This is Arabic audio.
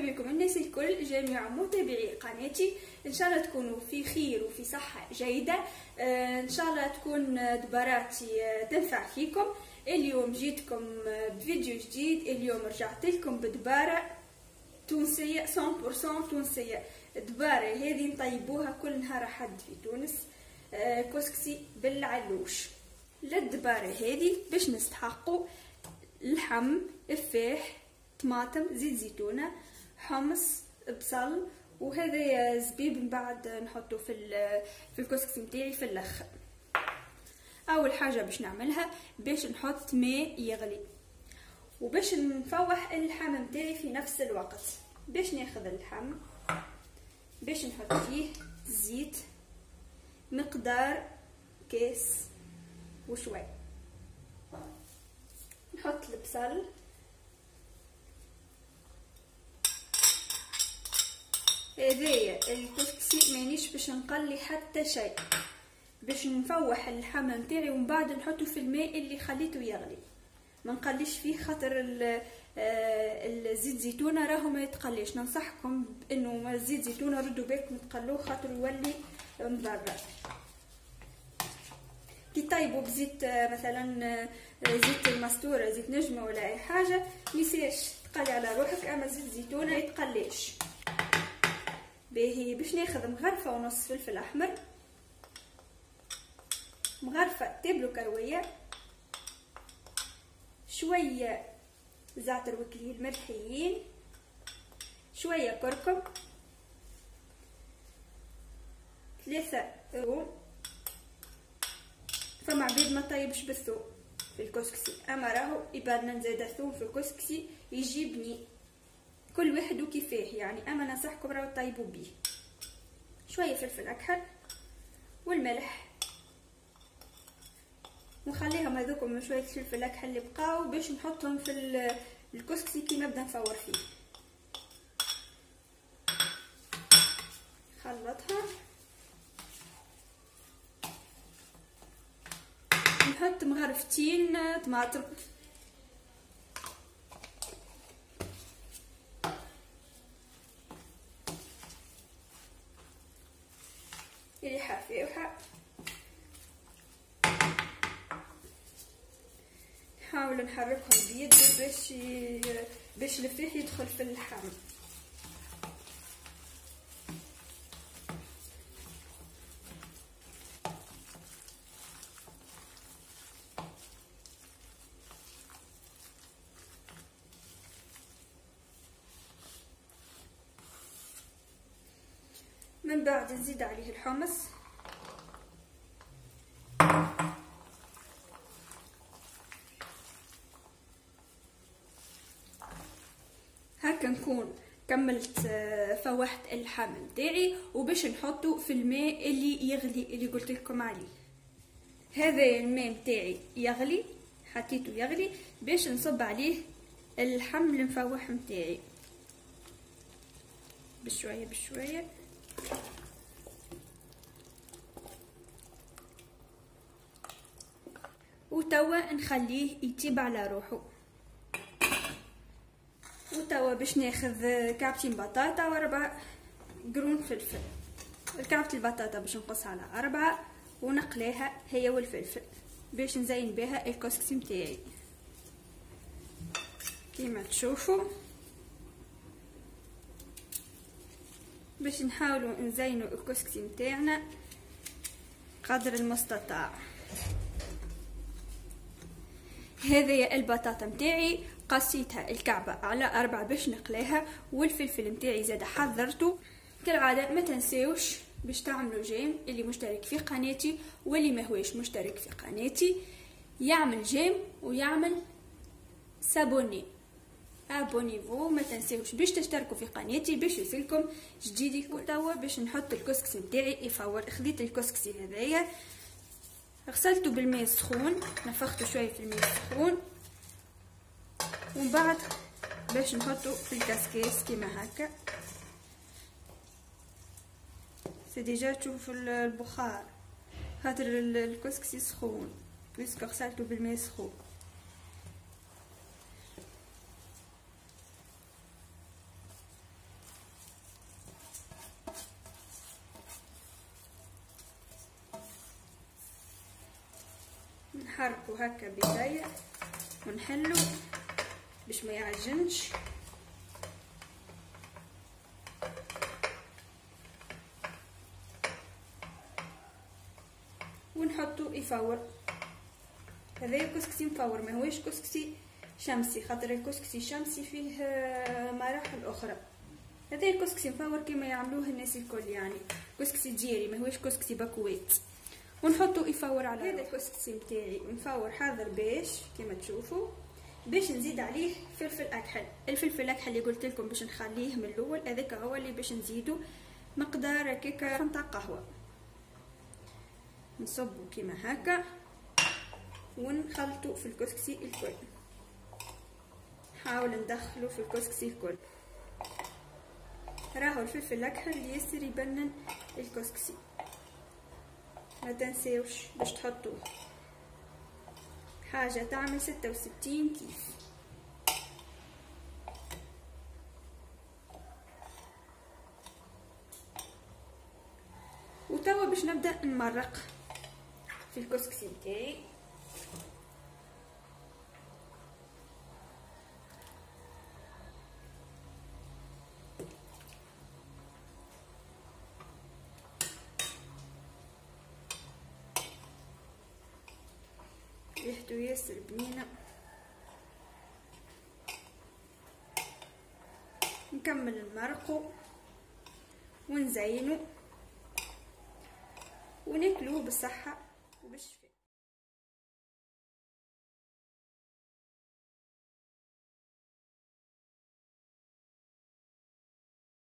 مرحبا بكم الناس الكل، جميع متابعي قناتي. ان شاء الله تكونوا في خير وفي صحة جيدة. ان شاء الله تكون دباراتي تنفع فيكم. اليوم جيتكم بفيديو جديد. اليوم رجعت لكم بدبارة تونسية 100% تونسية. الدبارة هذه نطيبوها كل نهار حد في تونس، كسكسي بالعلوش. للدبارة هذه باش نستحقوا اللحم، الفاح، طماطم، زيت زيتونه، حمص، بصل، وهذا زبيب من بعد نحطه في الكسكسي نتاعي في الاخر. اول حاجه باش نعملها باش نحط ماء يغلي، وباش نفوح اللحم نتاعي في نفس الوقت. باش ناخذ اللحم باش نحط فيه زيت مقدار كاس وشوي، نحط البصل، هذايا الكسكسي مانيش باش نقلي حتى شيء، باش نفوح اللحم نتاعي ومن بعد نحطه في الماء اللي خليته يغلي. ما نقليش فيه خاطر الزيت زيتونه راهو ما يتقليش. ننصحكم انه الزيت زيتونه ردوا بالكم تقلوه خاطر يولي مضر. كي طيبوا بزيت مثلا زيت المستوره، زيت نجمه ولا اي حاجه، ميساش تقلي على روحك، اما زيت زيتونه يتقليش. باهي باش ناخذ مغرفه ونص فلفل احمر، مغرفه تابلو كرويه، شويه زعتر وكليل ملحيين، شويه كركم، 3 ثوم. فما عبيد ما طيبش بالثوم في الكسكسي، اما راهو يبالنا نزيد الثوم في الكسكسي يجيبني كل واحد وكيفاه يعني، اما ننصحكم راهو طيبوا بيه. شويه فلفل اكحل والملح، ونخليهم هذوكم شويه فلفل اكحل اللي بقاو باش نحطهم في الكسكسي كي نبدا نفور فيه. خلطها، نحط مغرفتين طماطم، ريحه فايحه. نحاول نحركهم بيدي باش الفيح يدخل في اللحم. من بعد نزيد عليه الحمص، هكا نكون كملت فوحت اللحم نتاعي، وباش نحطه في الماء اللي يغلي اللي قلت لكم عليه. هذا الماء نتاعي يغلي، حطيته يغلي باش نصب عليه اللحم المفوح نتاعي بشويه بشويه. وتوا نخليه يطيب على روحه. وتوا باش ناخذ كعبتين بطاطا و4 قرون فلفل. كعبة البطاطا باش نقصها على 4 ونقليها هي والفلفل باش نزين بها الكسكسي متاعي كيما تشوفوا. باش نحاولوا نزينوا الكسكسي متاعنا قدر المستطاع. هذه البطاطا متاعي قصيتها الكعبة على 4 باش نقليها، والفلفل متاعي زاد حضرته. كالعادة ما تنساوش باش تعملوا جيم، اللي مشترك في قناتي واللي ما هوش مشترك في قناتي يعمل جيم ويعمل سابوني ابونيفو. ما تنساوش باش تشتركوا في قناتي باش يوصلكم جديدي. توا باش نحط الكسكسي متاعي يفور. خذيت الكسكسي هذايا غسلته بالماء السخون، نفخته شويه في الماء السخون، ومن بعد باش نحطه في الكاسكاس كيما هكا. سي ديجا تشوفوا البخار خاطر الكسكسي سخون بيسك غسلته بالماء السخون. نحطو هكا بداية ونحلو باش ما يعجنش. ونحطو يفور. هذا كسكسي مفور، ما هوش كسكسي شمسي، خاطر الكسكسي الشمسي فيه مراحل اخرى. هذا الكسكسي مفور كما يعملوه الناس الكل، يعني كسكسي جيري ما هوش كسكسي بكويت. ونحطو يفور على هذا الكسكسي متاعي مفور حاضر باش كما تشوفوا. باش نزيد عليه فلفل اكحل. الفلفل الاكحل اللي قلت لكم باش نخليه من الاول، هذاك هو اللي باش نزيدو مقدار هكاك نتاع قهوه. نصبو كما هكا ونخلطو في الكسكسي الكل. نحاول ندخلو في الكسكسي الكل. راهو الفلفل الاكحل ياسر يبنن الكسكسي، ما تنساوش باش تحطوه. حاجه تعمل 66 كيف. وتوا باش نبدا نمرق في الكسكسي بتاعي. ريحته ياسر بنينه. نكمل نمرقو ونزينو وناكلوه بالصحه وبالشفاء.